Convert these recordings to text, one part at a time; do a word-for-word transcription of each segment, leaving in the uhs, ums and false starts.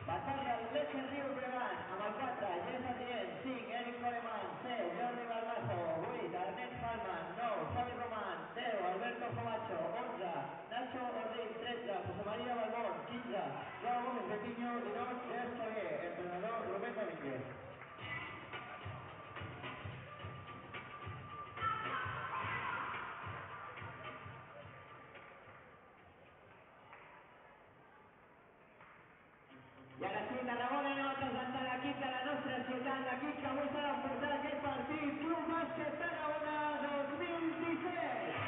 Batalla Leche Riu Bregan, amb el quatre, Jess Adrien, cinc, Eric Coleman, set, Jordi Balmazo, vuit, Ernest Halman, nou, Javi Roman, deu, Alberto Jovacho, onze, Nacho Ordín, tretze, José María Balbón, quinze, Joao Gómez Betiño i dos, Jess Xavier, entrenador Rubén Domínguez. I ara sí, Tarragona, anem a presentar l'equip de la nostra ciutat, l'equip que avui s'ha d'emportar aquest partit, Club Bàsquet Tarragona dos mil disset.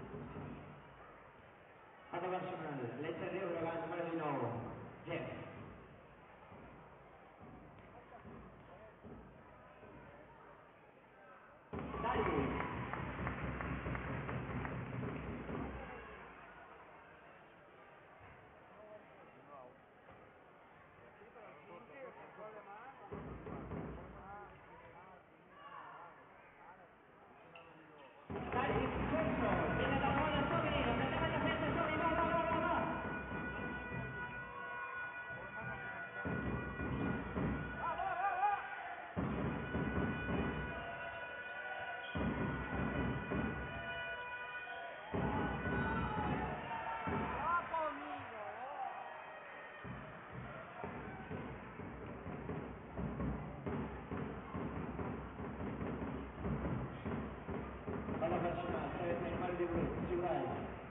Falta personal. Leche Río Breogán, número dinou. Jeff. Dali. Dali, Corso. Venga, Tarragona, Sobi. Lo que tenga que hacer, Sobi. Va, va, va, va, va. Falta personal. C B C, número divuit. Ciutats.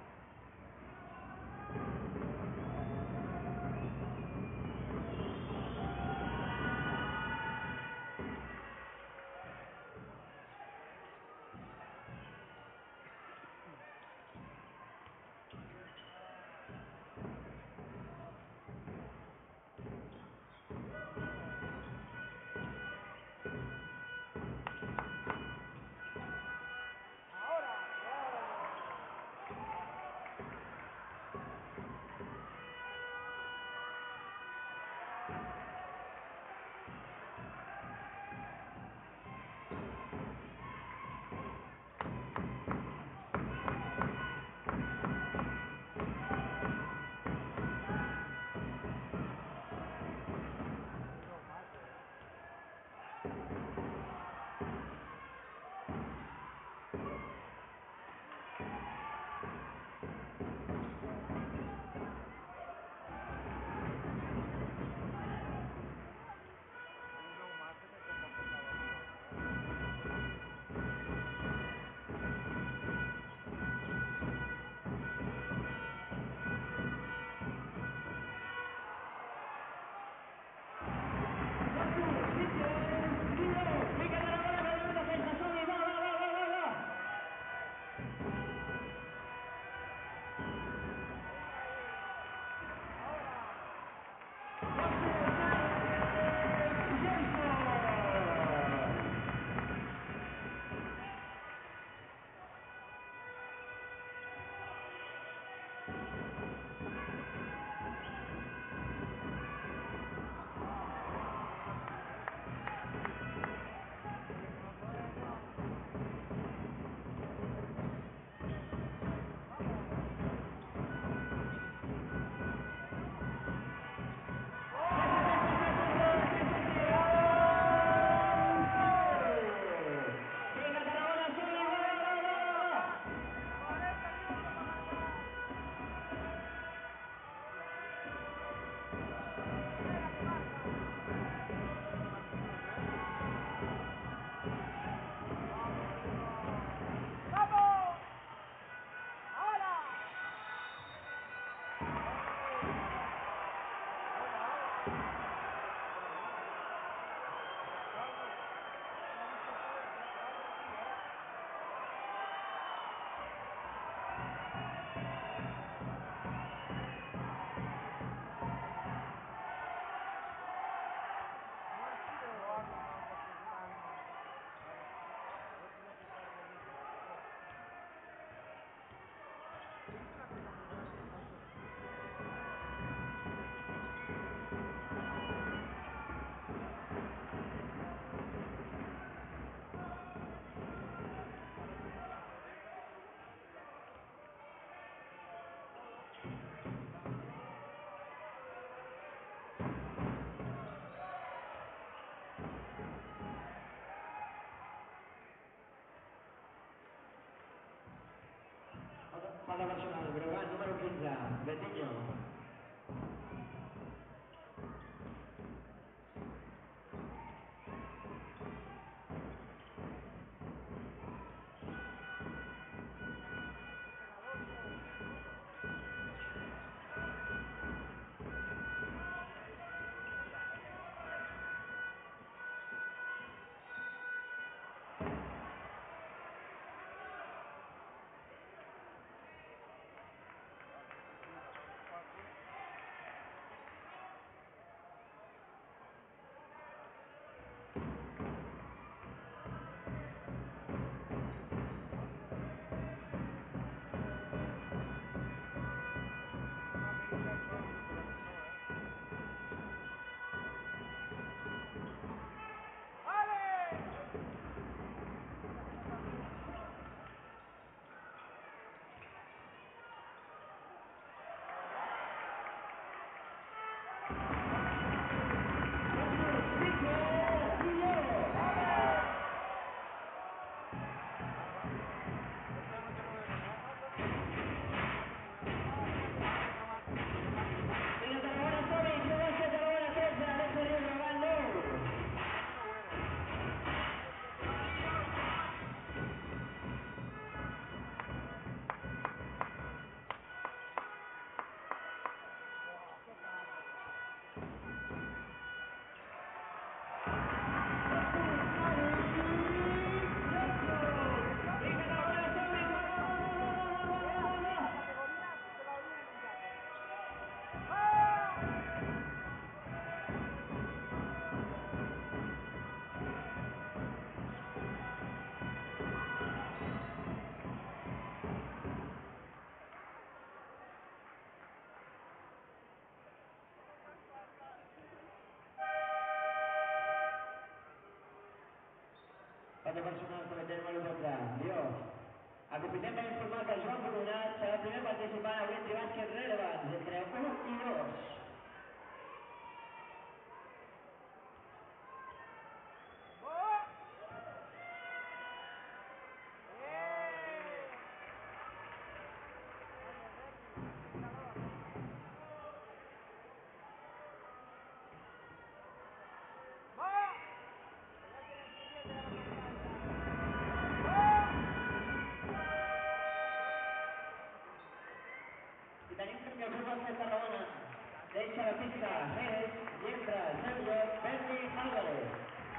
Venga, Tarragona, perdón, defensa. Sobi. Va, va, va, va, va, va. Venga, Tarragona, Sobi. Va, va, va, va, va, va. Falta, falta personal. Breogán, número quinze. Betiño. Canvi personal que veiem el dotze. Lió. Aprofitem per informar que Joan Boronat serà el primer participant avui en tribàsquet rellevants entre u i dos. I tenim canvi al Club Bàsquet Tarragona. Deixa la pista Jerez i entra al seu lloc Berni Álvarez.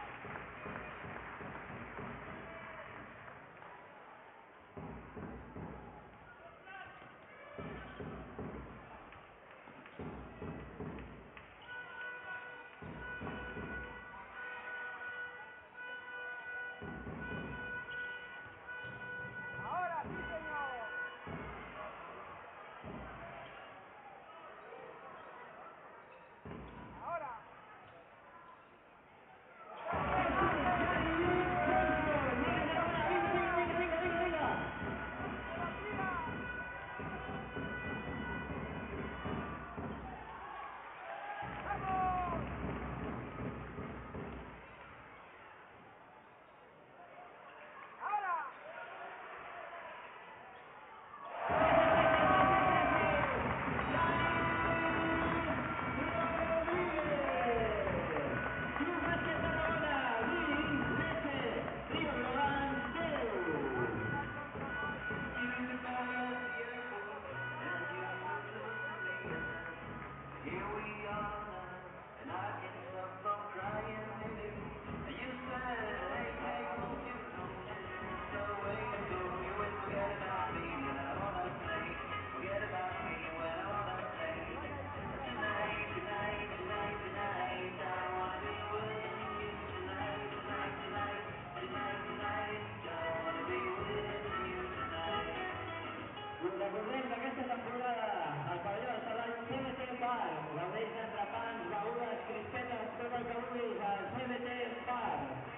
Recordem que aquesta temporada al pavelló del Salai C B T Park gaudeix d'entrepans, begudes, crispetes, tot el que vulguis al C B T Park.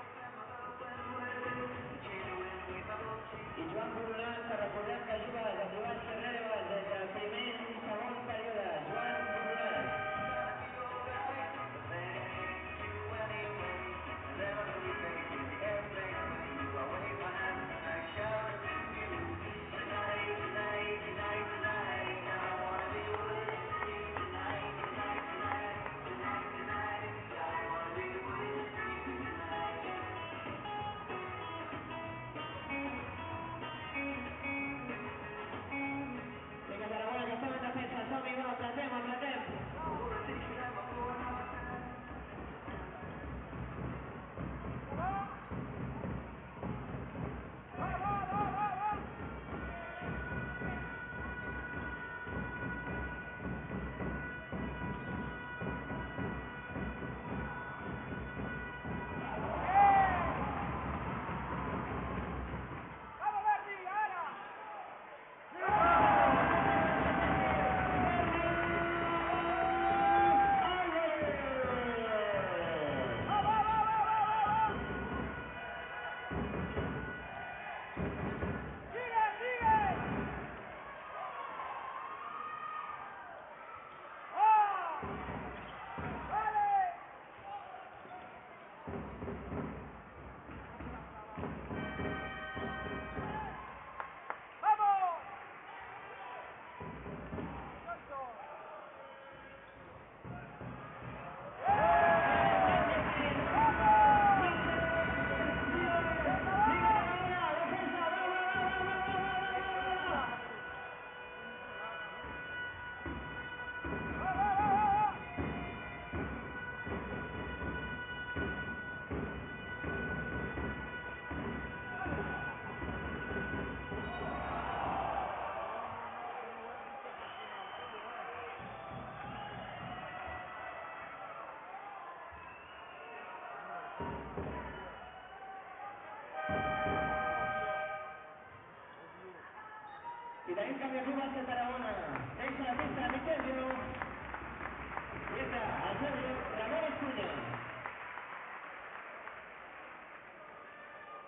I Joan Boronat, que recordem que juga a tribàsquet rellevants entre el primer i segon període. Joan Boronat. Vinga, Tarragona, que estem en defensa. Som-hi, va, apretem, apretem. I tenim canvi al Club Bàsquet Tarragona. Deixa la pista Miquel Llor. I entra al seu lloc Ramon Escunya.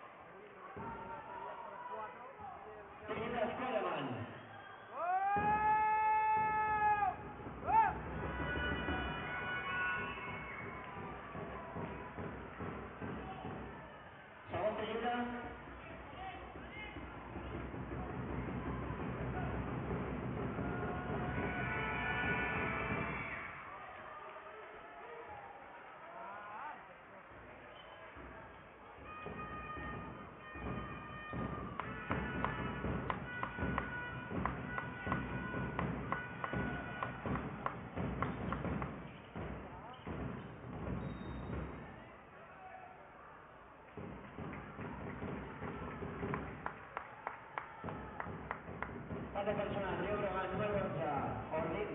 Combate personal, Río Breogán, número once, Orlín.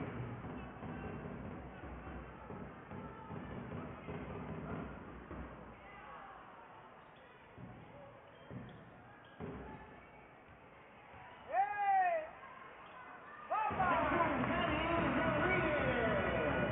Jesús Félix Rodríguez.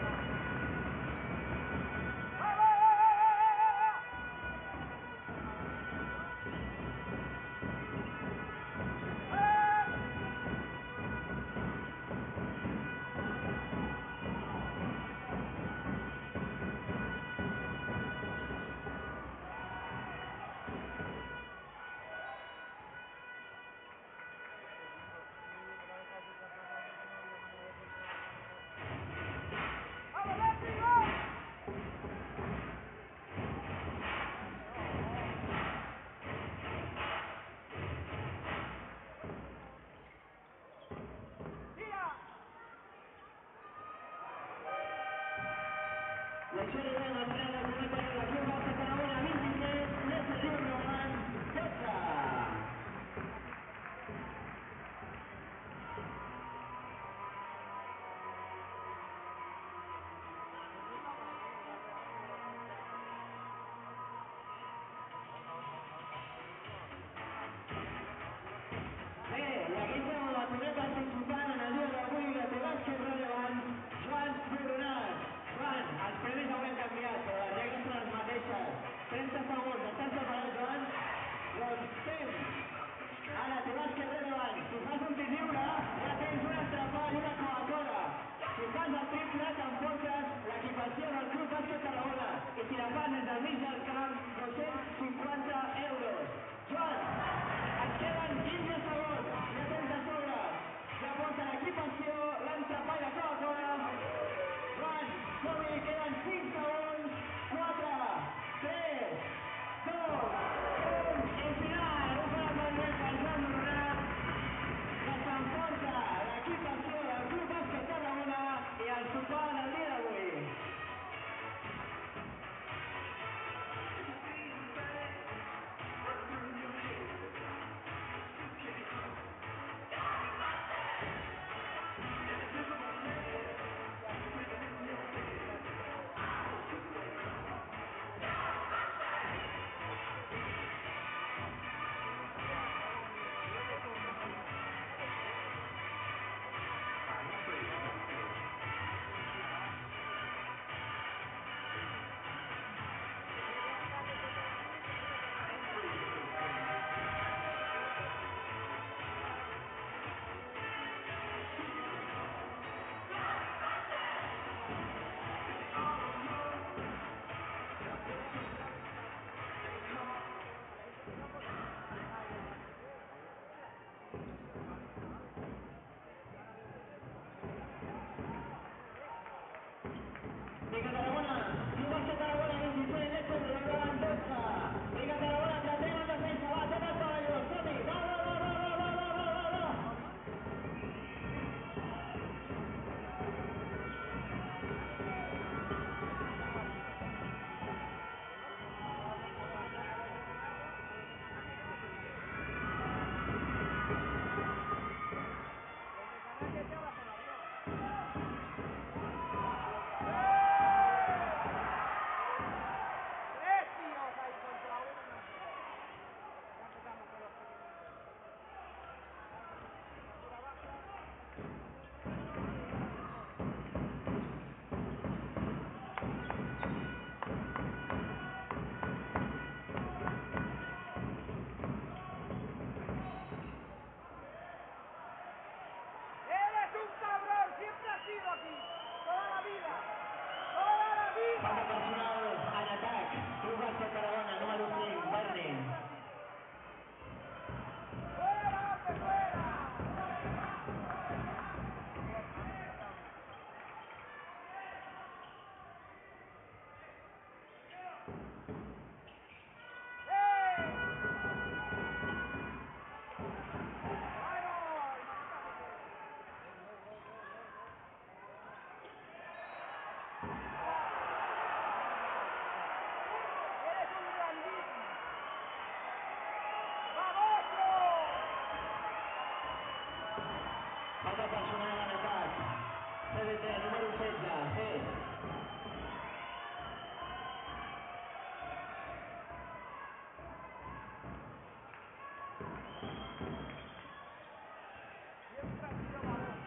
Siempre ha sido baboso.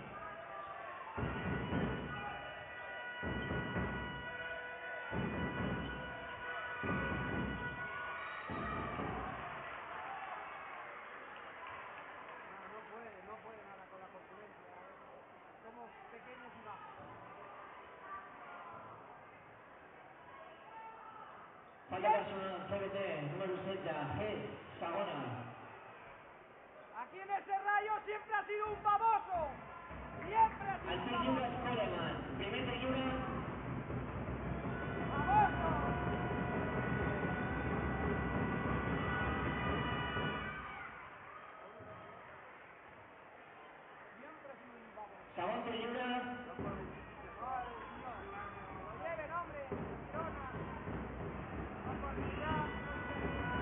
No, no puede, no puede nada con la corpulencia. Somos pequeños y bajos. Falta personal, C B T, número setze, G, segona. Aquí en ese rayo siempre ha sido un baboso. Siempre ha sido El un tir lliure és baboso. Coleman. Primer tir lliure. ¡Baboso! Siempre ha sido un baboso. Segon tir lliure. Madre de Dios. Que lo lleven, hombre. Girona. Va por mirar, no sé.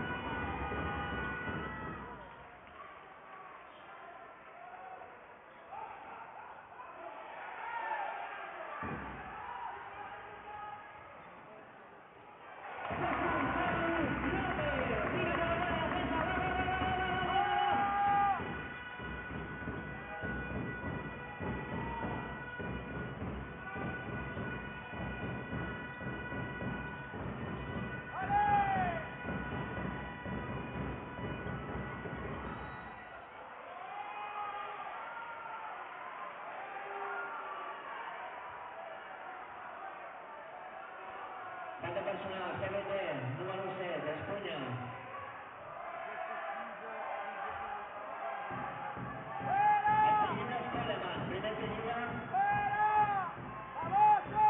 Falta personal, C B T, número set, Espunya. El tir lliure és Coleman. Primer tir lliure. ¡Fuera! ¡Baboso!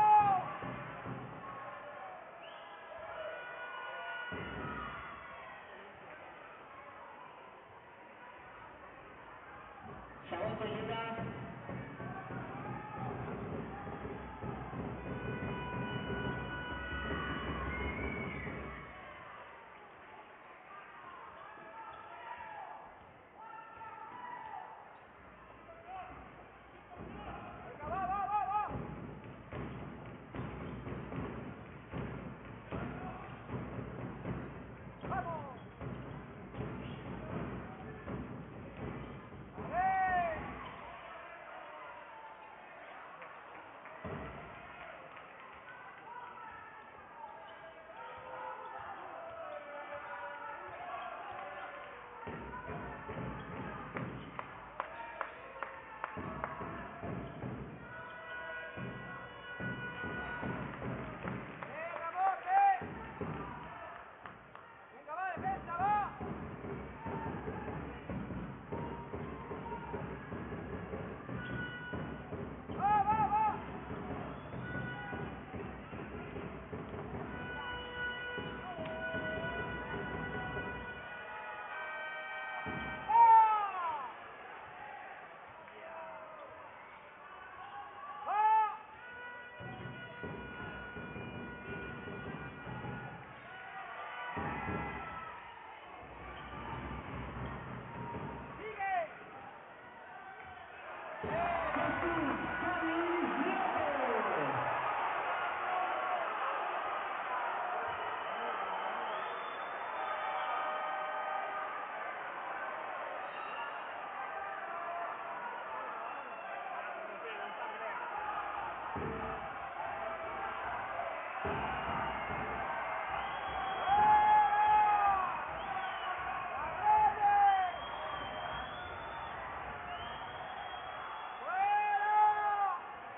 Segon tir lliure. Venga, va, va, va, va. ¡Vamos! ¡Vale! ¡Ven, Ramón, ven! Venga, va, defensa, va. Va, va, va. ¡Va! ¡Va! ¡Sigue! Jesús Javi López. ¡Fuera!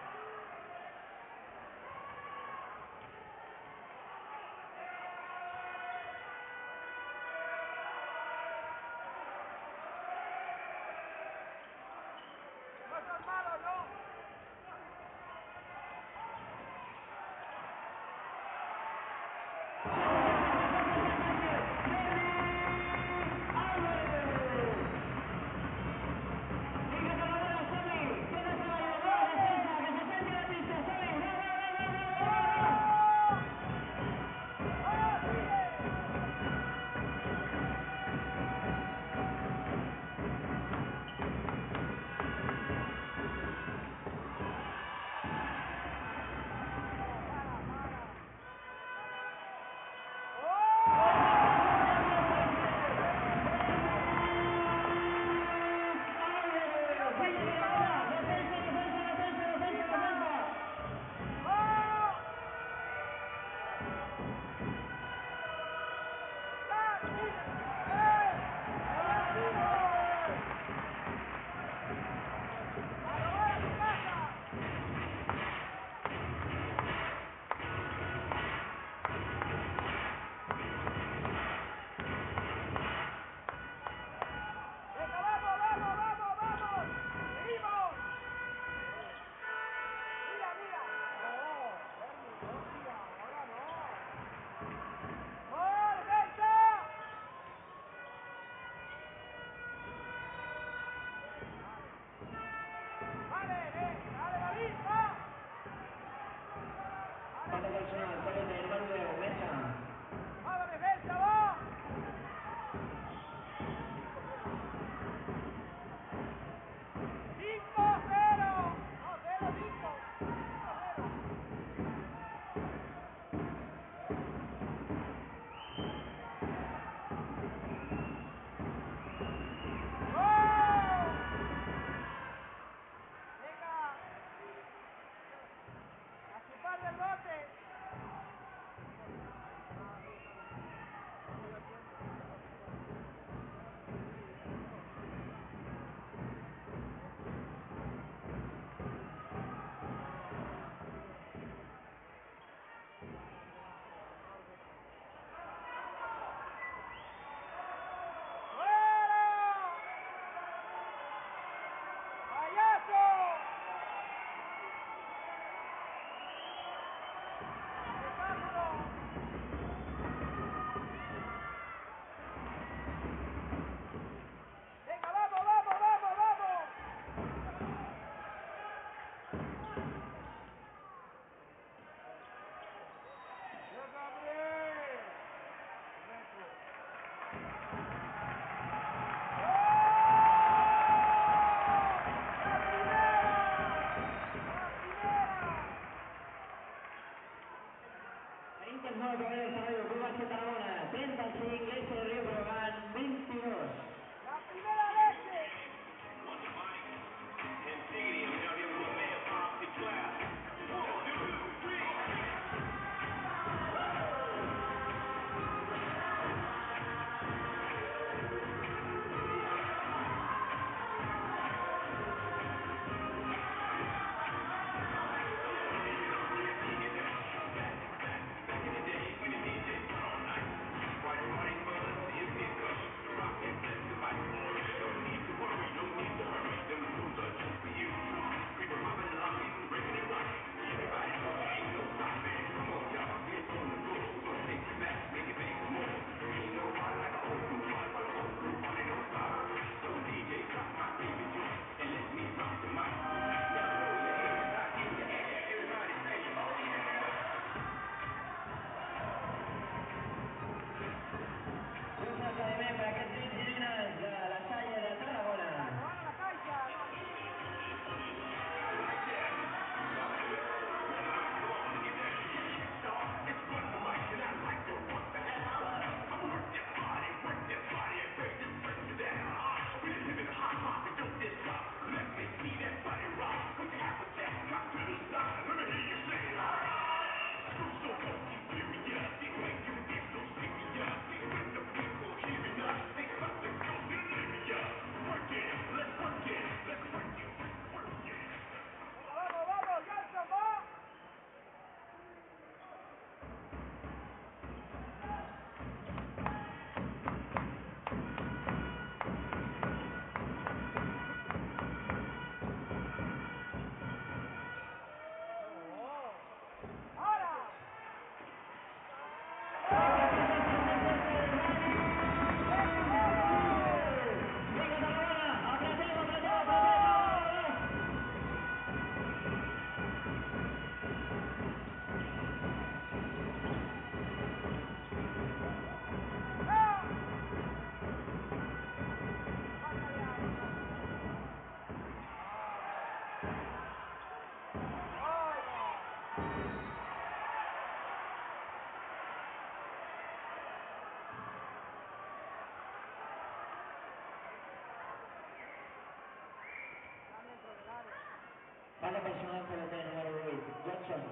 Falta personal C B T número vuit, Johnson.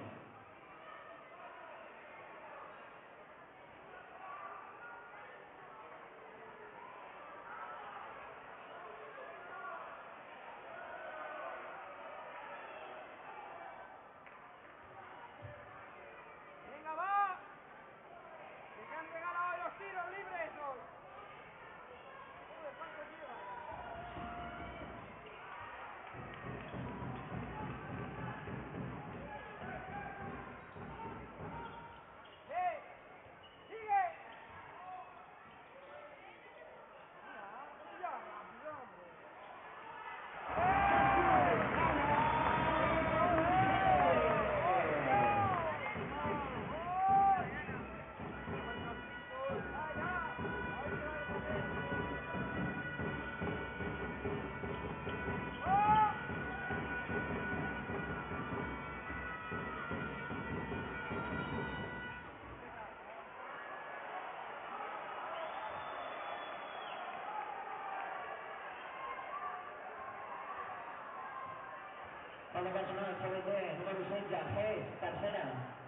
Venga, va. Que se han regalado hoy los tiros libres hoy. Joder, ¿cuánto lleva ya? ¡Eh! ¡Sigue! Mira, ¿cómo ya rápido, hombre? Falta personal C B T número setze, G, tercera.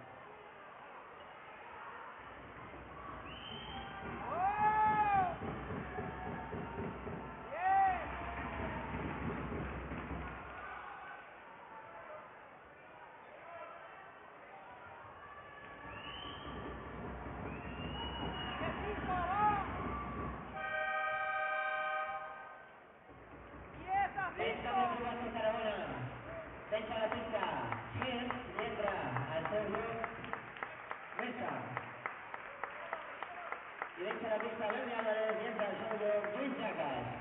Entra de Jugato Tarragona. Deixa la pista. Gil i entra al seu lloc Mesa. I deixa la pista Berni Álvarez i entra al seu lloc Lluís Jacas.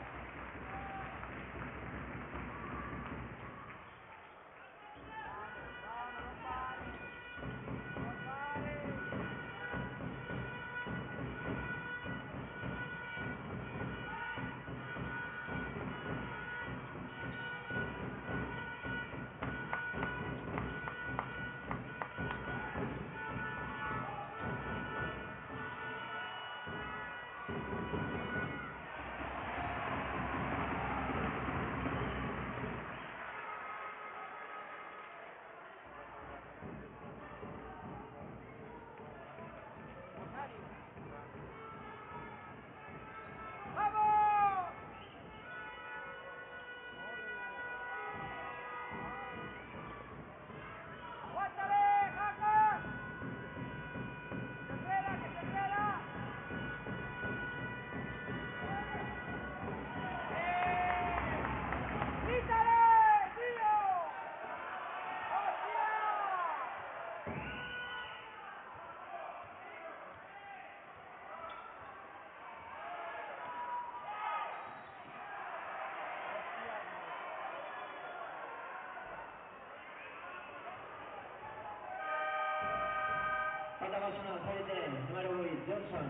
Falta personal C B T número vuit, Johnson.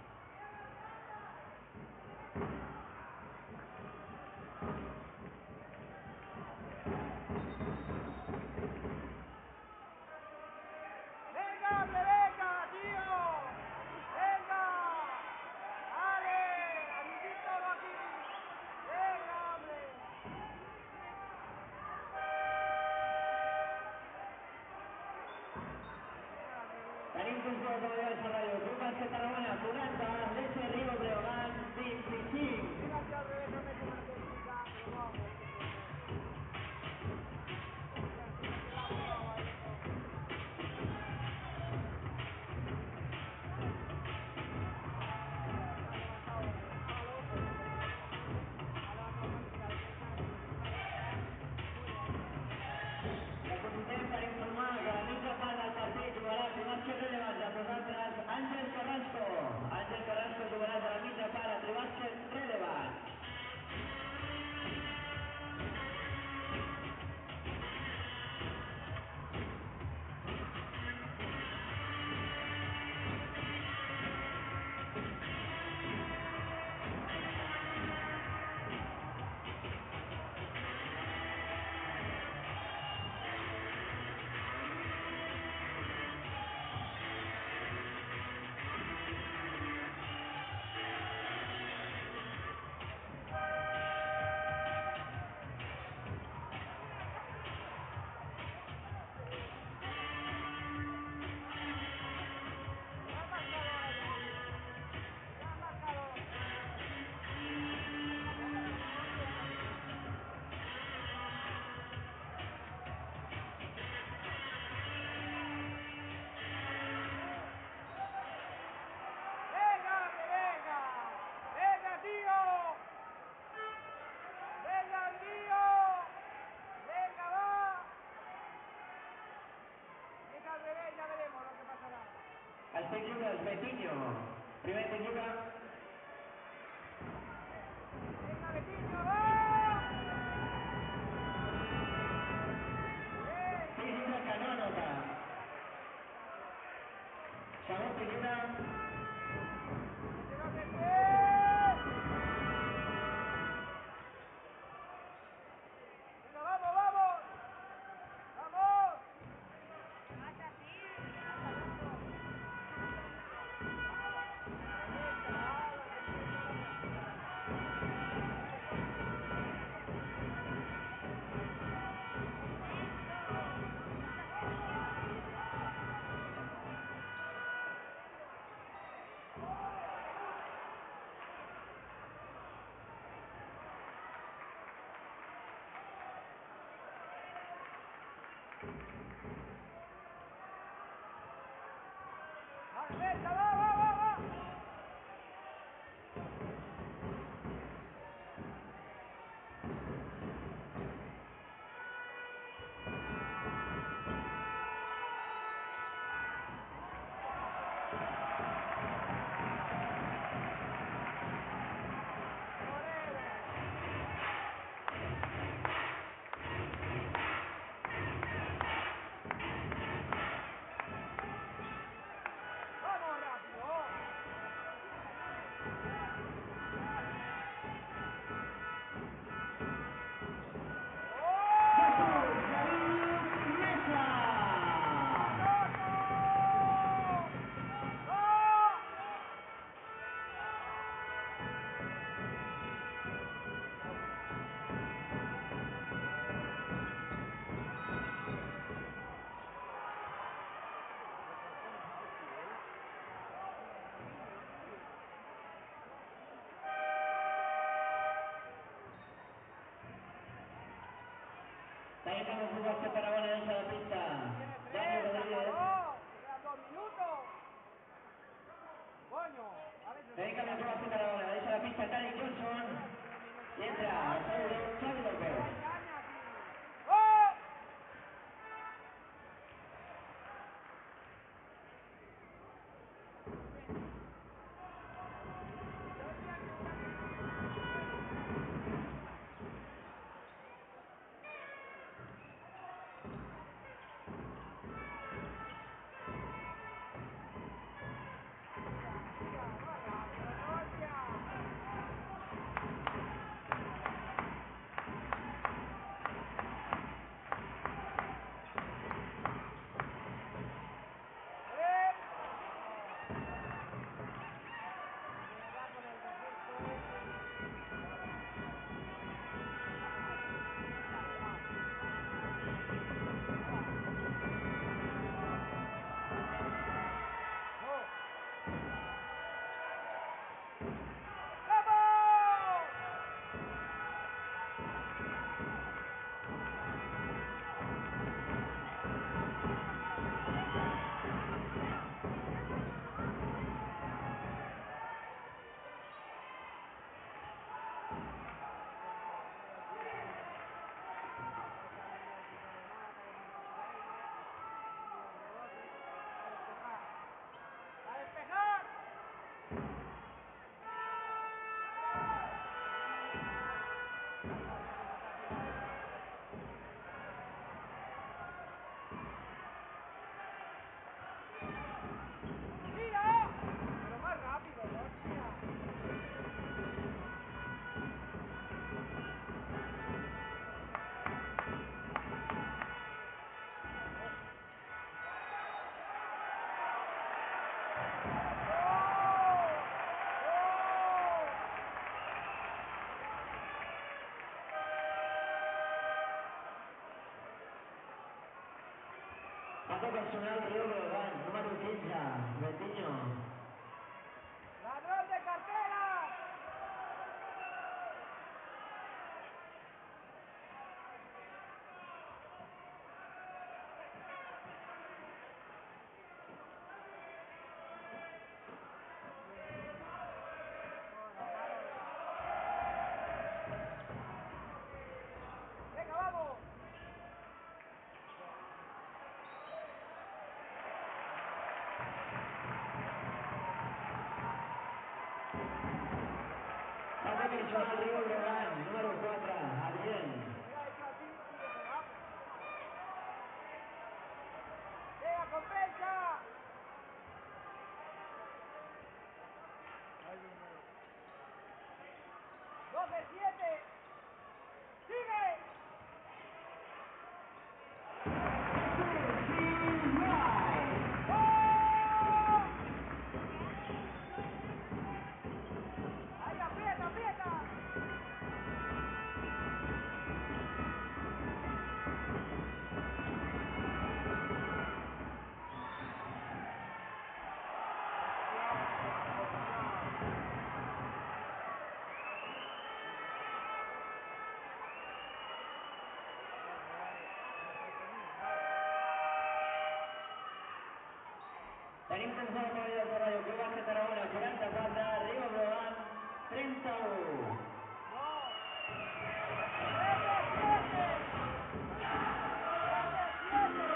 ¡Venga, hombre, venga, tío! ¡Venga! ¡Ale! ¡Amiguito de aquí! ¡Venga, hombre! Tenim punts de Valls a Ràdio. Club Bàsquet Tarragona, quaranta, D C Rio Breogán, vint-i-cinc. Fíjate al revés, no meto una técnica, pero vamos, qué coño. Hostia, encima que la ha pegado a esto. Se ha levantado el palo, pero como ha levantado una mica de descanso y encima de eso, muy bien. Aprofitem per informar que a la mitja part del partit jugarà, com has que rellevants amb nosaltres, Àngel Carrasco. Àngel Carrasco. Casillas, Betiño. Primera pintura. Venga, Betiño, va. Bien. seis y una que no anota. Segunda pintura. Llévate bien. Venga, vamos, vamos. Vamos. A la derecha, va, va, va, va. Vamos rápido. ¡Oh! Jesús David Mesa. ¡Anoto! ¡Va! También como fútbol se Tarragona derecha de la pista. Tiene Dani tres, se Rodríguez. acabó. Se quedan dos minutos. Coño, a ver si También se como queda. fútbol se Tarragona derecha de la pista. Tariq Johnson. Y entra al seguro Xavi No López. hay caña aquí. ¡Oh! Tira, más rápido, Rocha. ¡Eh! Me da con el defecto ese. Vale, vale. Va. ¡No! ¡Vamos! Salen ya el equipo de Mata, que tiene mucho aire. Y los rebotes. A despejar. ¡A despejar! Está saliendo casi la hora. ¡Tira! Pero más rápido, Rocha. ¡Oh! ¡Oh! Paco personal Río Breogán, número quinze, Betiño. ¡Ladrón de cartera! ¡Venga, vamos! Nacional Río Breogán, número cuatro, Adrián. Mira, hecho así y le pegamos. ¡Venga, compensa! doce siete. ¡Sigue! ¡Oh! Ahí, aprieta, aprieta. Tenim un juego por el desarrollo. Club Bàsquet Tarragona, quaranta-quatre, Río Breogán, trenta-u. No. ¡siete siete! ¡siete siete!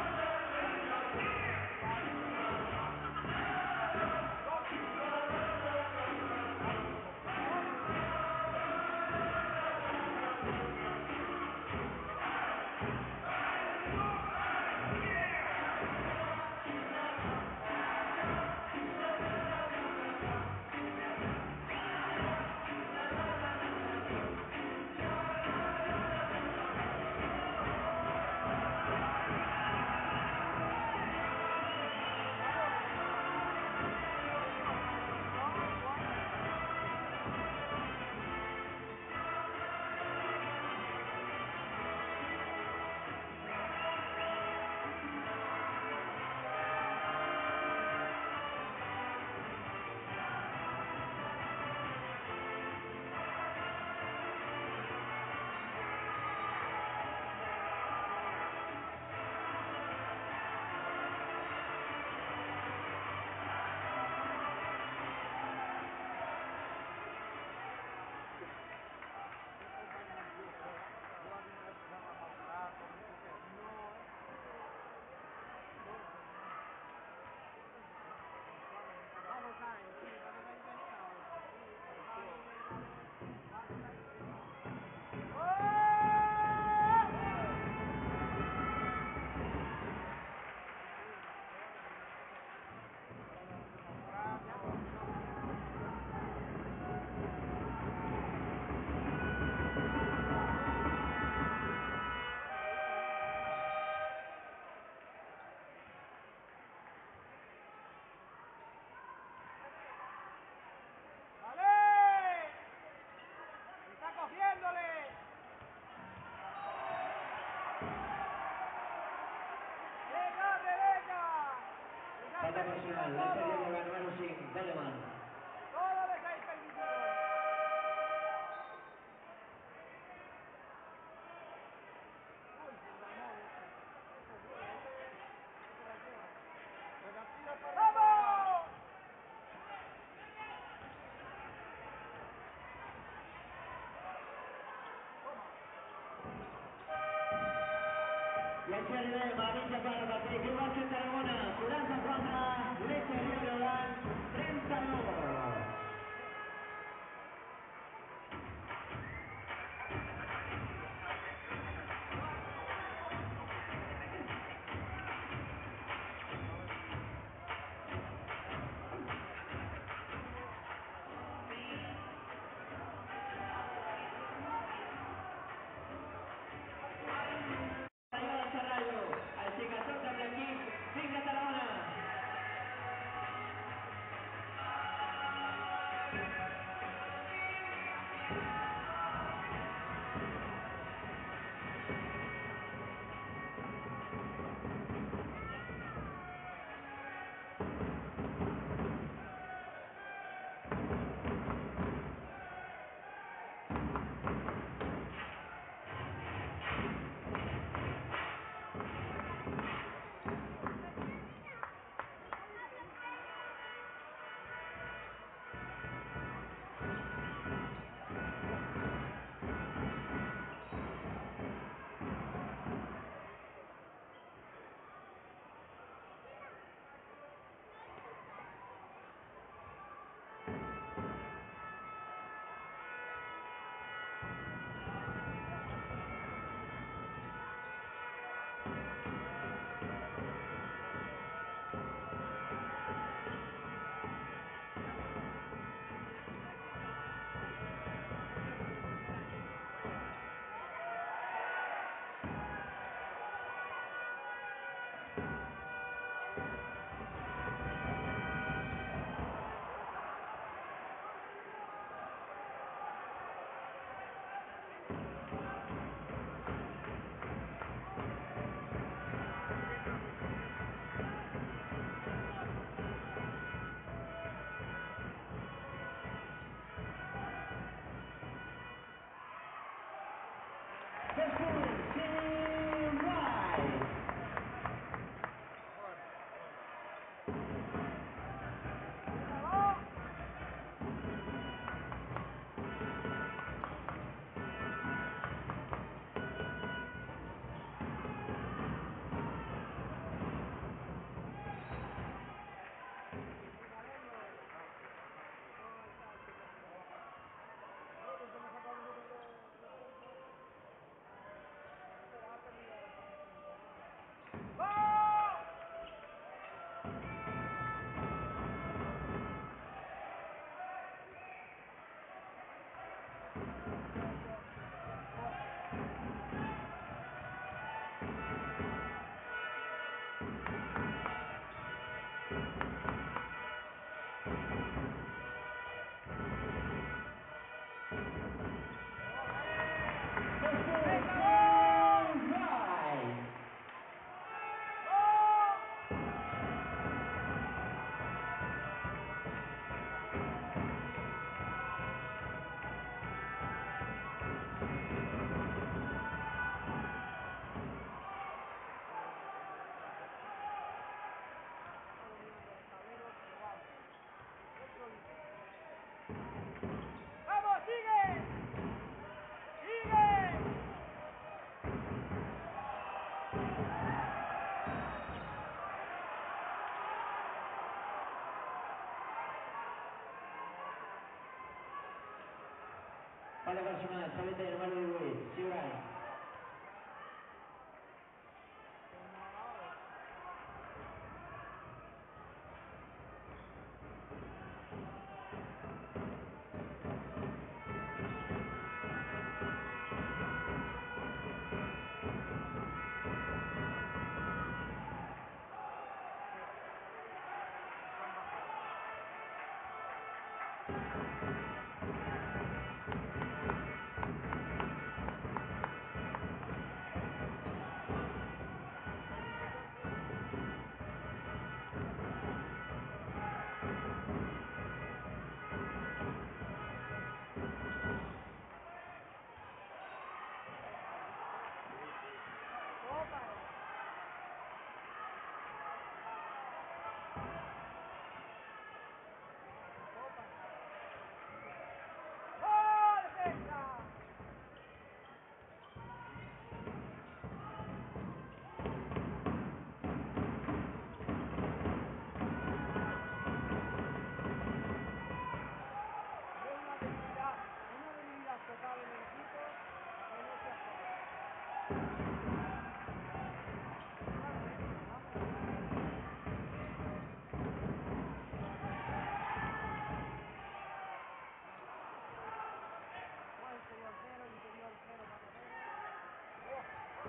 ¡Vale! ¡Está cogiéndole! ¡Venga, Rebeca! Falta personal, Lance Río Breogán, número cinco, Coleman. Todo les hay permitido. Uy, se enramó este. Este es duro, ¿eh? Este la lleva. Buena tira para ¡vamos! I així arribem a la mitja part del partit. Club Bàsquet Tarragona, quaranta-quatre, Lece Río Breogán, trenta-dos. Arriba del Serrallo, així que tots amb l'equip, vinga Tarragona! fifteen, team right. fifteen, team right. ¡Vamos, sigue! ¡Sigue! Falta personal, Xavete, número divuit, Ciurany. ¡Oh, defensa! Es una debilidad, una debilidad total en el equipo que no se acepta. Totalmente, vamos. Más exterior cero, interior cero para cero. ¡Oh!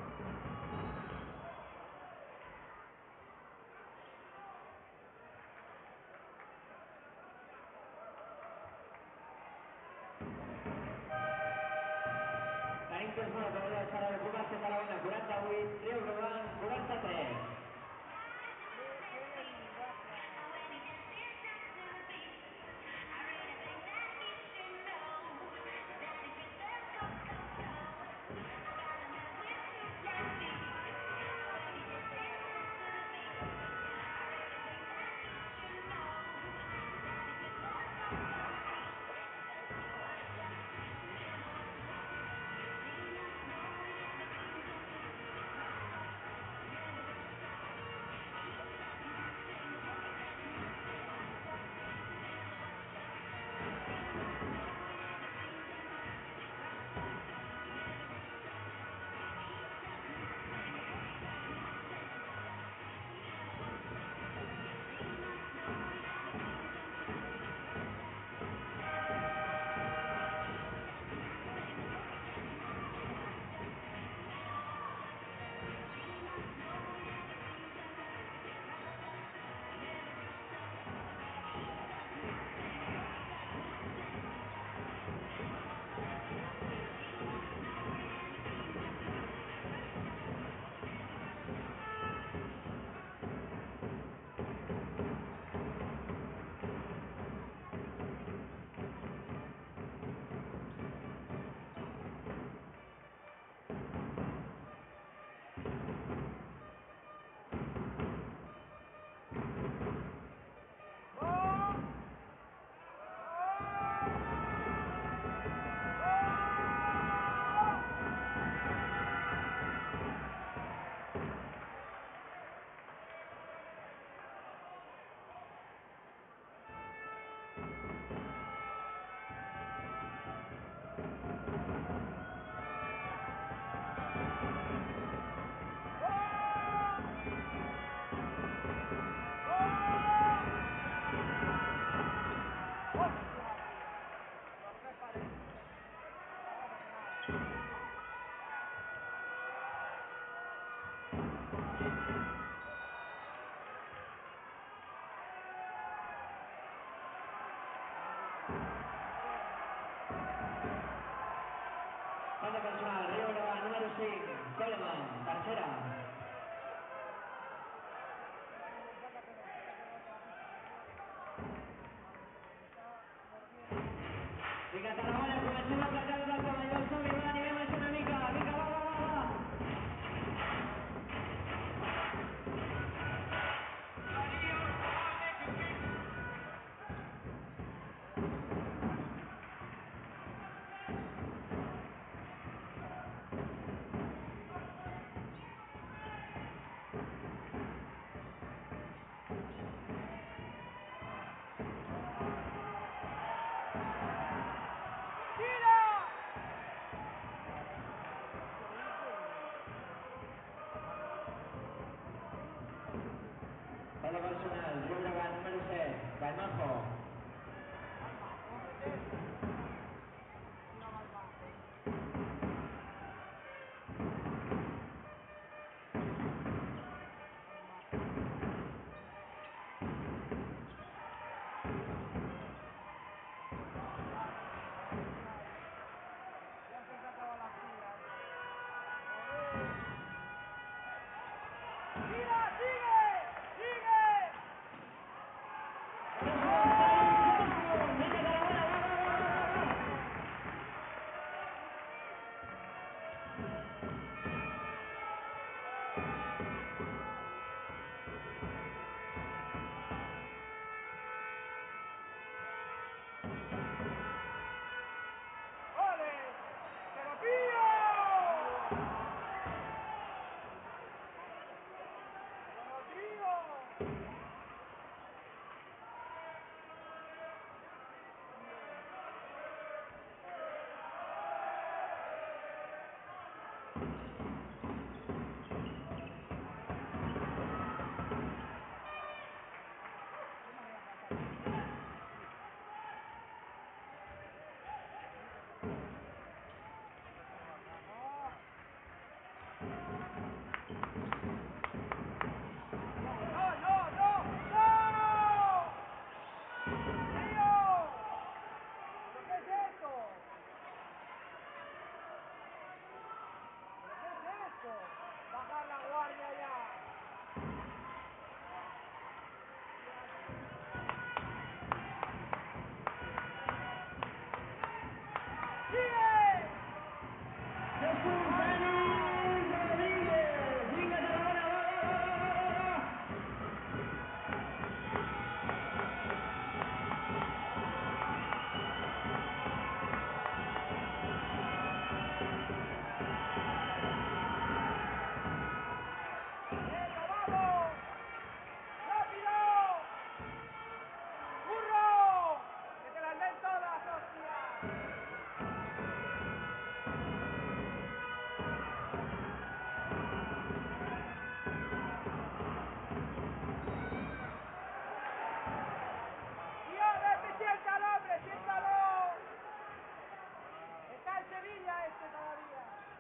Tenim temps molt per veure el Sala de Comarca Tarragona, quaranta-vuit, Riu Roman, quaranta-tres. ¡Qué, qué debilidad que hay! Falta personal, Río Breogán, número cinc, Coleman, tercera. Vinga, Tarragona, comencem a apretar el balcó major, som-hi, va, animem això una mica, vinga, va, va, va, va. Falta personal, Río Breogán, número set, Galmajo. Vinga, Tarragona, va, va, va, va, va, va. ¡Ole! ¡Te lo pillo! ¡Te lo digo! ¡No, no, no! ¡No! ¡Tío! ¿Pero qué es esto? ¿Pero qué es esto? Bajar la guardia ya. ¡Sigue! Jesús Dani Rodríguez. Vinga, Tarragona, va, va, va, va, va, va, va. ¡Venga, vamos! ¡Rápido! ¡Burro! ¡Que te las den todas, hostia! ¡Tío, vete, siéntalo, hombre, siéntalo! Está en Sevilla este todavía.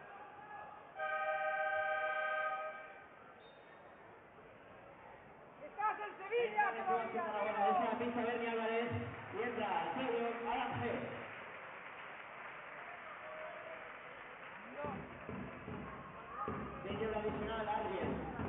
¡Estás en Sevilla Entra en activación todavía, Tarragona, tío! desde la pista Berni Álvarez y entra Sergio Aranje. Vídeo adicional, Arjen.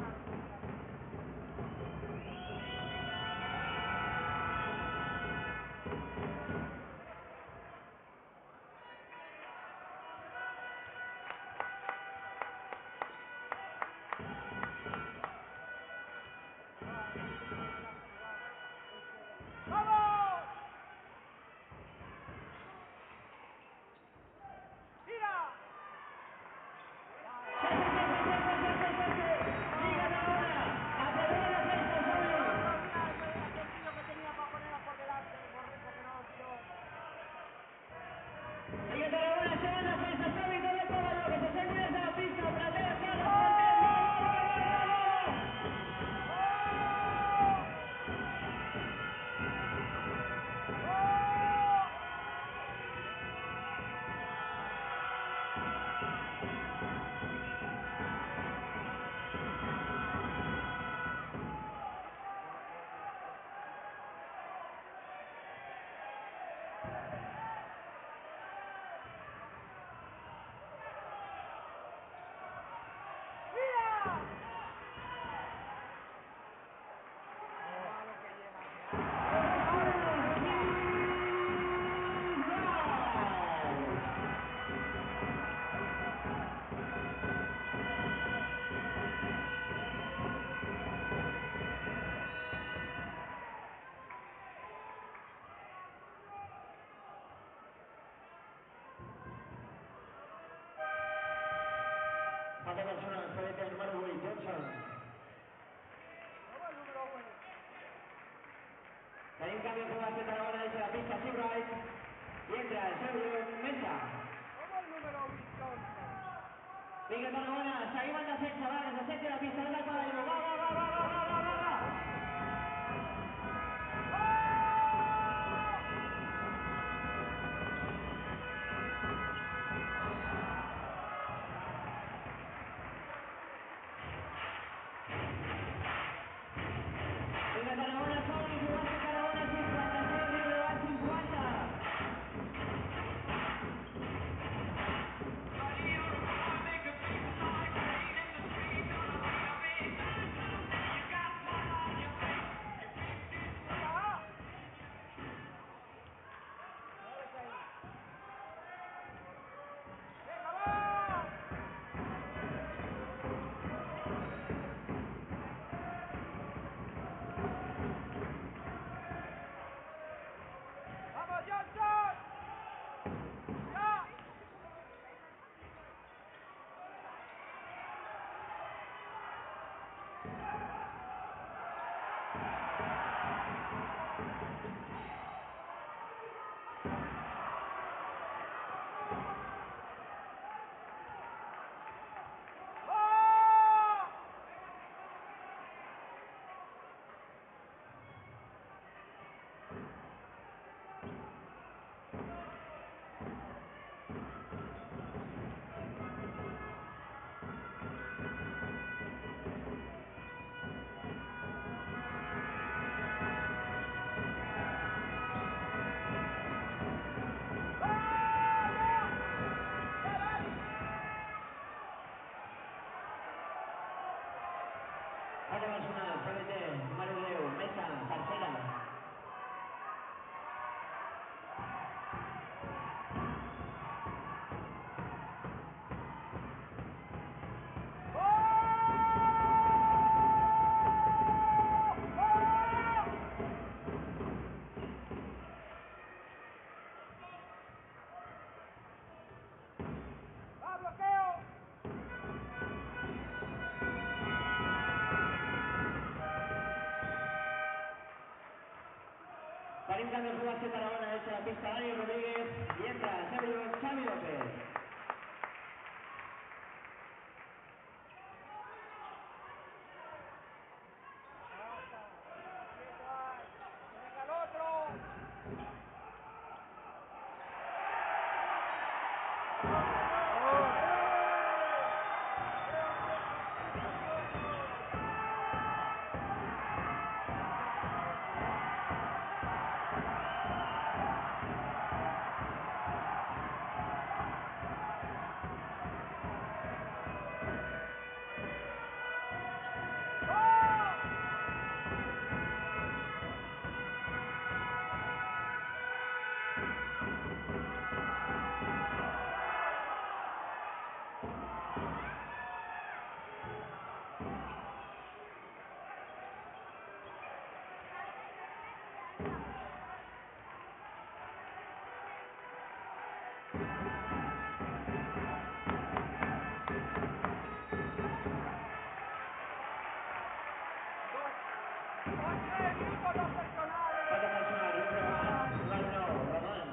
¡Vamos! ¡Tira! ¡Sase, sase, sase, sase, sase! ¡Vinga, Tarragona! Falta personal, C B T número ocho, Johnson. ¿Cómo el número uno? Hay un cambio que va a hacer Tarragona desde la pista, sí, right. Y entra el Sergio Mesa. ¿Cómo el número uno? Vinga, Tarragona, seguim en defensa, va, que se senti la pista, dona para allò, va, va, va, va, va, va, va, va, va. Vinga, Tarragona, som-hi, que ho va ser Tarragona, cinquanta-set, Riudebat, cinquanta. Venga, muévete ahí. Venga, va. Vamos, Johnson. Ya. ¡Va! ¡Vamos! ¡Dale! Falta personal, C B T número deu, Mesa, tercera. ¡Oh! ¡Oh! ¡Va, bloqueo! Tenim canvi que ho va ser Tarragona, deixa la pista Dani Rodríguez i entra Sergio Xavi López. Basta. Quieto ahí. Que venga el otro. ¡Va! Dos, dos, tres minutos, dos Falta personales. personal, Riu Bregat, número nou, Roman.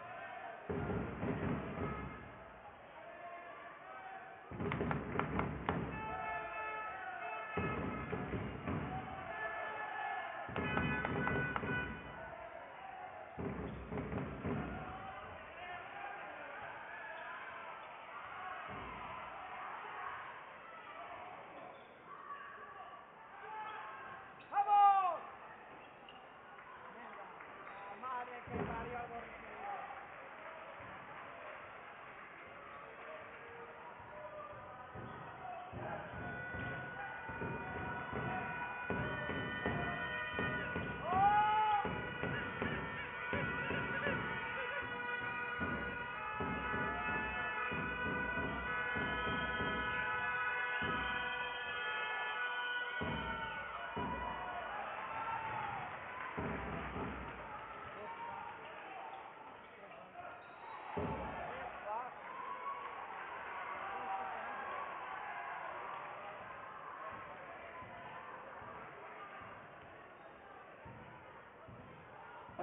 ¡Vamos! Venga, la madre que parió al borriquillo.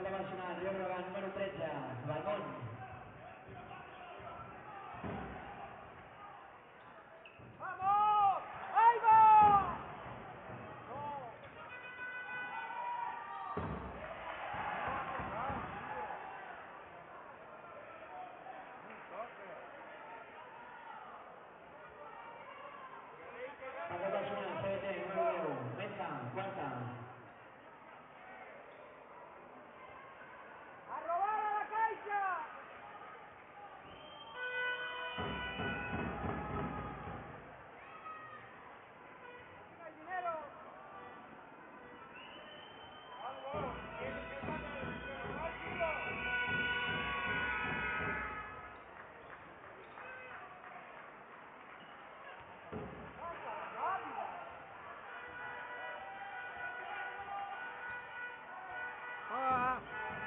falta personal, Riu Brogan, número tretze, Balmont. ¡Vamos! ¡Ahí va! Falta personal, C B T, número deu, Mesa, quarta. ¡A robar a la caixa! ¡Aquí no hay dinero! ¡Vamos! ¡Que robar kilo! ¡Rápida! ¡Ah!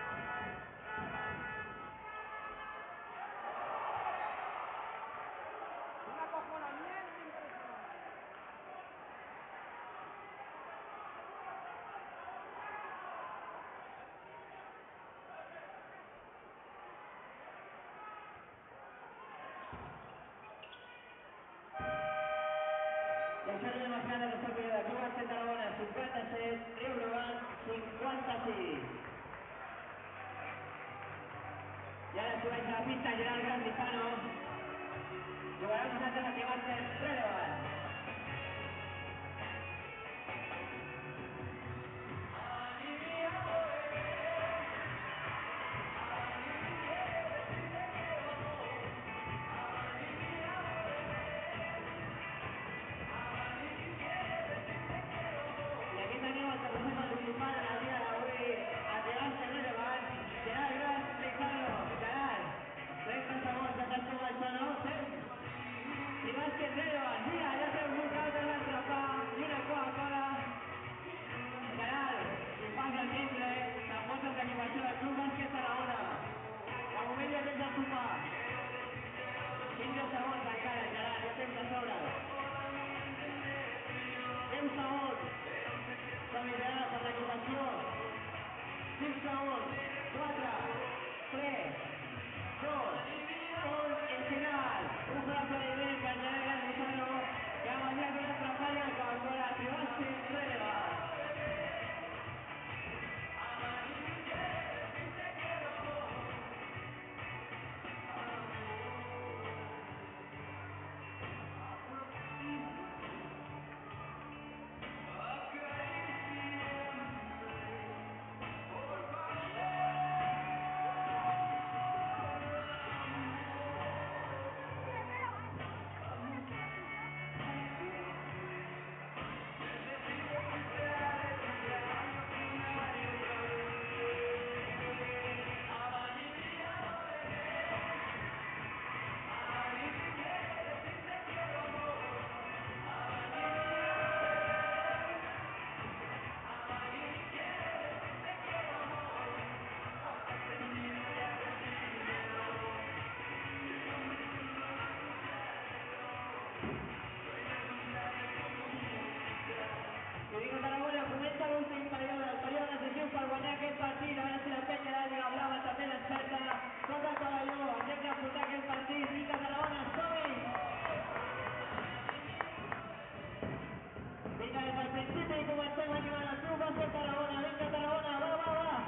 Un acojonamiento impresionante. La sèrie emocionant d'aquesta període, Club Bàsquet Tarragona, cinquanta-set, Riu Brogan, cinquanta-sis. I ara subeix a la pista Gerard Grandizano. Jugarà amb nosaltres aquí Bàsquet Relevant. I aquí teniu el tercer participant en el dia d'avui, a Bàsquet Relevant, Gerard Grandizano. Gerard, trenta segons, ja saps com va això, no? Temps. I Bàsquet Relevant, mira, ja té un bocata d'entrepà i una Coca-Cola. Gerard, si fas el timbre, t'embotes l'equipació del Club Bàsquet Tarragona. De moment ja tens el sopar. quinze segons encara, Gerard, ja tens de sobre. deu segons. Som-hi, Gerard, per l'equipació. cinc segons. quatre, tres, dos, un, i final. Un fort aplaudiment per Gerard Grandizano, que ha guanyat una atrapada i una Coca-Cola. Bàsquet Relevant. I vinga, Tarragona, comença l'últim període, el període decisiu per guanyar aquest partit, a veure si la penya de la Lliga Blava també desperta. Toca el pavelló, ens hem d'afrontar aquest partit. Vinga, Tarragona, som-hi! Vinga, des del principi comencem animant el Club Bàsquet Tarragona. Vinga, Tarragona, va, va, va!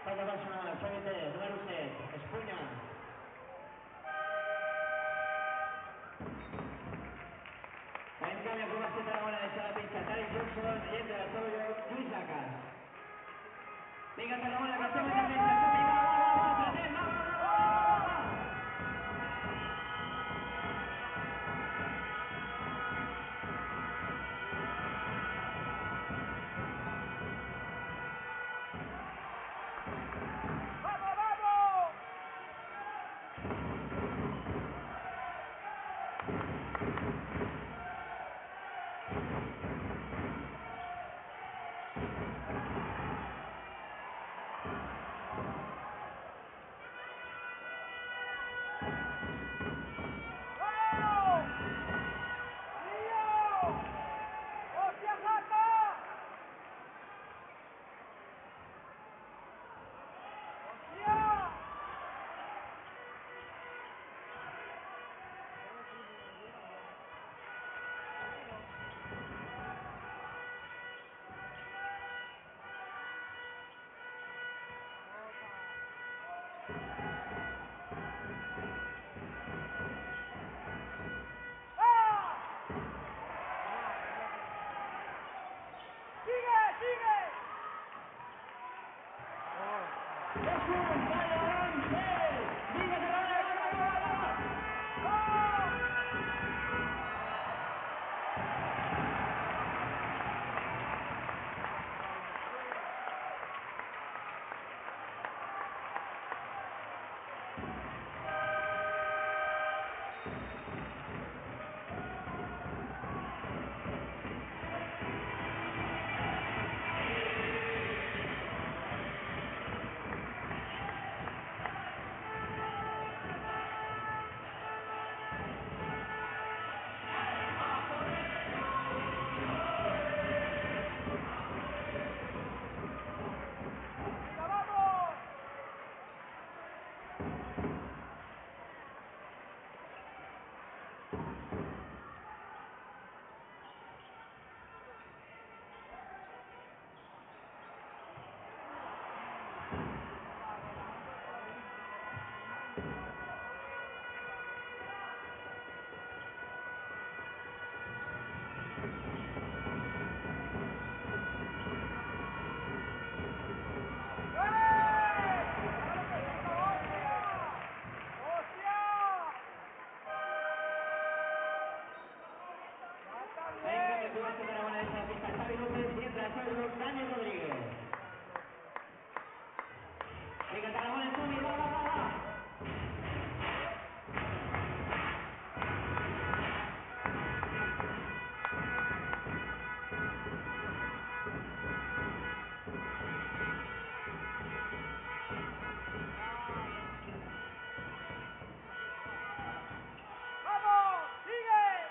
Falta personal, Xavi, número set, Espuña. En canvi, el Club Bàsquet Tarragona deixa la pista Tari Johnson i entra el seu lloc Lluís Jacas. Vinga, Tarragona, que estem en defensa. Som-hi, va, va, va, va, apretem, va, va, va, va, va, va, va. ¡Vamos, vamos! ¡Vamos! ¡Tío! ¡Hostia, Jaca! ¡Hostia! ¡Ah! ¡Sigue, sigue! Dos punts, Tarragona, set. Vinga, Tarragona, va, va, va, va, va. ¡Oh! ¡Venga, vamos! ¡Eh! ¡Claro que sí, hostia! ¡Hostia! ¡Ya está En canvi, el bien! Club Bàsquet Tarragona deixa la pista Xavi López i entra el seu lloc Dani Rodríguez. Vinga, Tarragona, som-hi, va, va, va, va. ¡Vamos! ¡Sigue!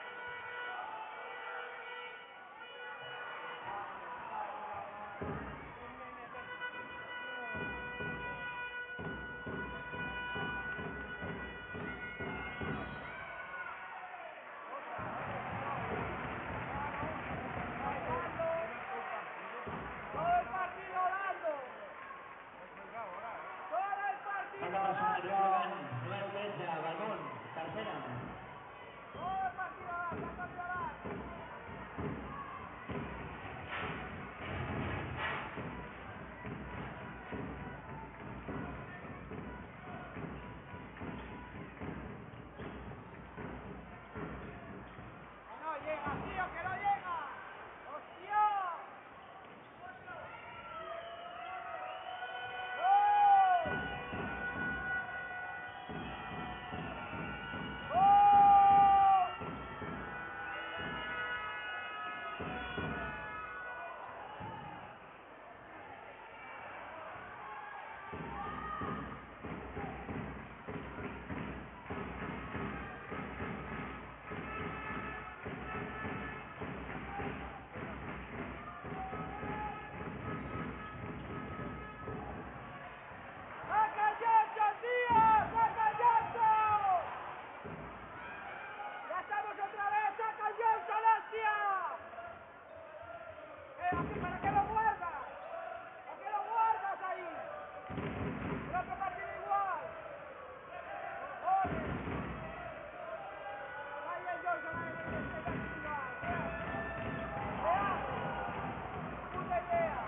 Todo el partido dando. Todo el partido Falta personal, Lluís dando. Logan, número tretze, Balmunt, tercera. Todo el partido dando. Anda a violar. El otro partido igual. ¡Ole! Ahí el Johnson ahí en el espectáculo final. Veamos. Puta idea.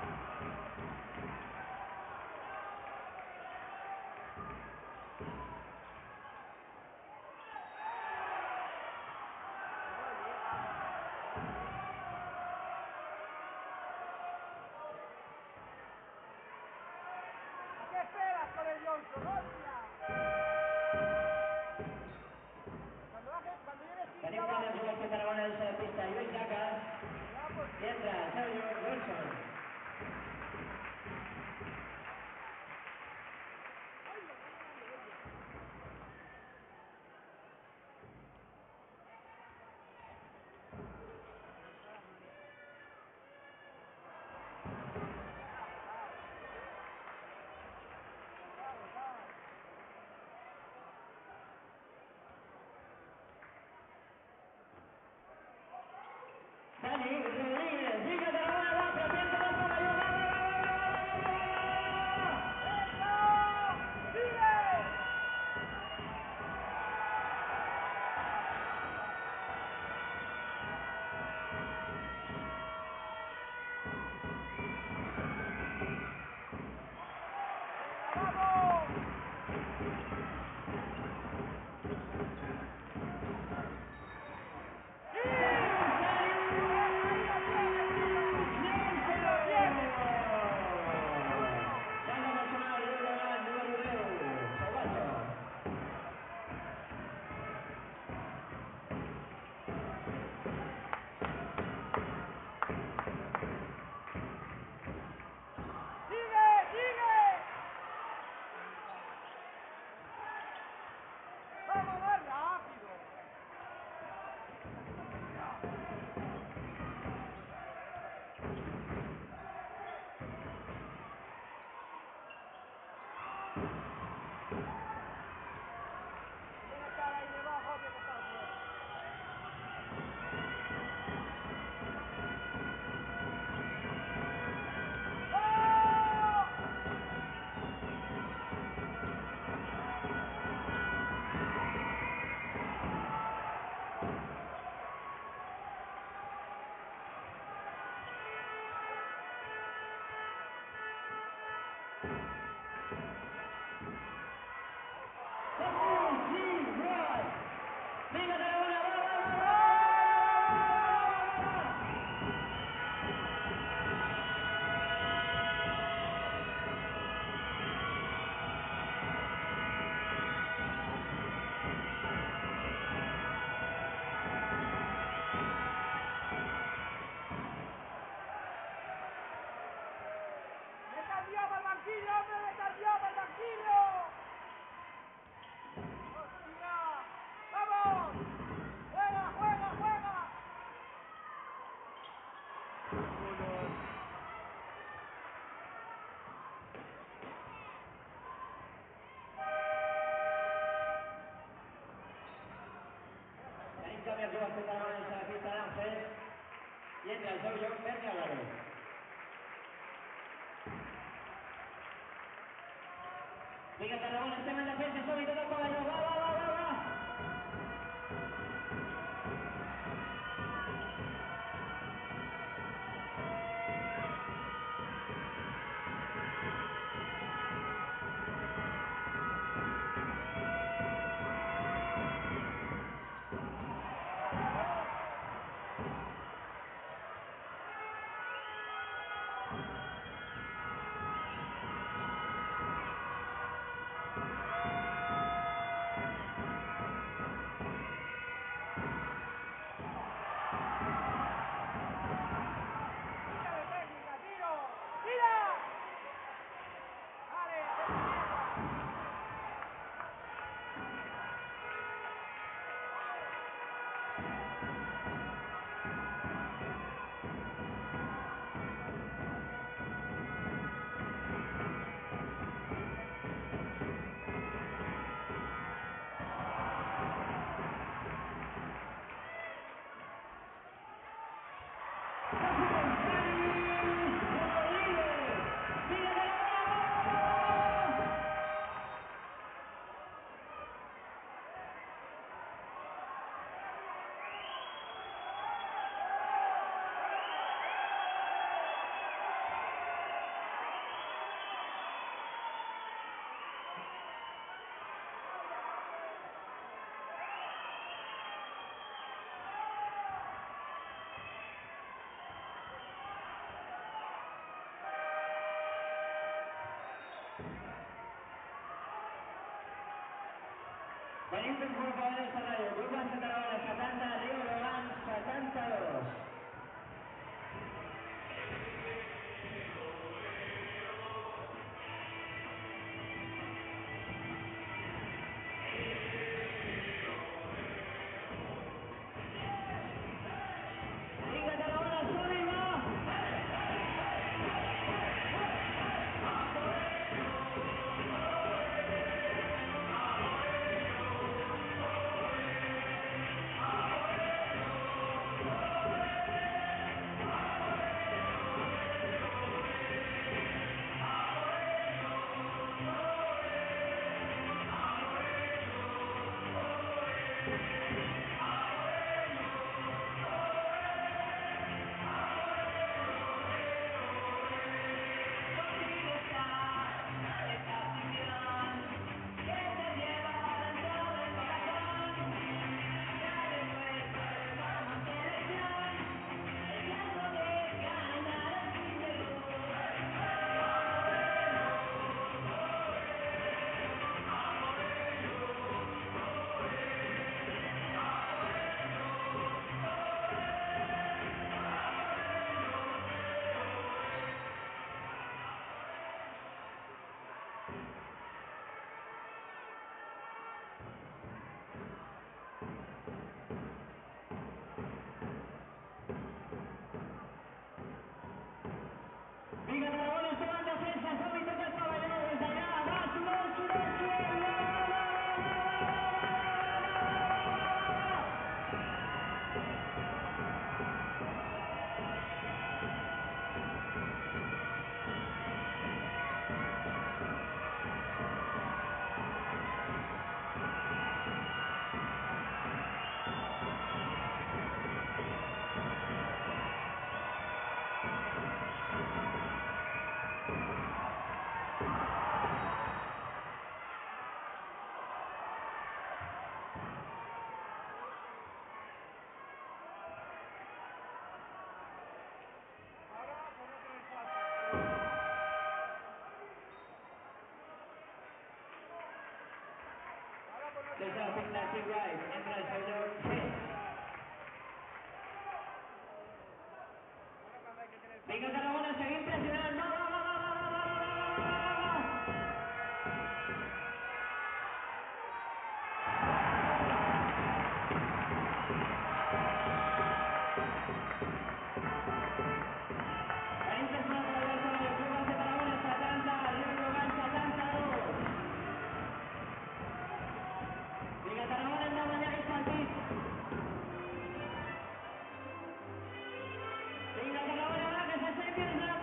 ¿Qué esperas con el Johnson? ¡Hostia! Cuando, baje, cuando llegues quince Tenim quatre abajo, jugadors que Tarragona deixa de pista. Lluís Jacas ya por i entra Sergio Wilson. Dani Rodríguez, vinga Tarragona, va, presenta la pavelló, va, va, va, va, va, va, va, va, va, va. ¡Venga! ¡Sigue! ¡Venga, vamos! ¡Sí! ¡Joder, ahí lo tienes, tío! ¡Ahí lo tienes! ¡Bueno! Falta personal, Lluís Legrand, número deu, Salvatge. ¡Sigue! ¡Sigue! ¡Vamos más rápido! Tiene que estar ahí debajo, tiene que estar fuera. ¡Oh! Vinga Tarragona, va, va, va, va, va, ¡Oh! va, va, va, va. ¡Meta el diablo al banquillo, hombre! ¡Meta el diablo al banquillo! ¡Hostia! ¡Vamos! ¡Juega, juega, juega! Tenim canvi de jugadors que Tarragona deixa la pista d'Àngels i entra el seu lloc Berni Álvarez. Vinga Tarragona, estem en defensa, som-hi tot el pavelló, va, va, va, va, va. ¡Quita de técnica, tío! ¡Tira! ¡Vale, hacer mierda! Dani Rodríguez. Vinga Tarragona, va, va, va, va, va. Venim d'un Corporal del Serrallo, Club Base Tarragona setanta, Rio Logan setanta-dos. Vinga, Tarragona, som-hi, va! Vinga, Tarragona, estem en defensa, som-hi, toca el pavelló, des d'allà, va, soroll, soroll, soroll, va, va, va, va, va, va, Ahora ponete en el paso. Ahora ponete des en el del paso. Ignasi Wright, entra el seu lloc C. Ahora cuando hay que tener paso. Vinga, Tarragona, seguim pressionant, va, va, va, va, va, va, va, va, va, va, va, va, va, va. Venim pressionant per el Serrallo, Club Base Tarragona setanta, Rio Logan setanta-dos. Vinga, Tarragona, hem de guanyar aquest partit. Vinga, Tarragona, va, que s'aixequi des de la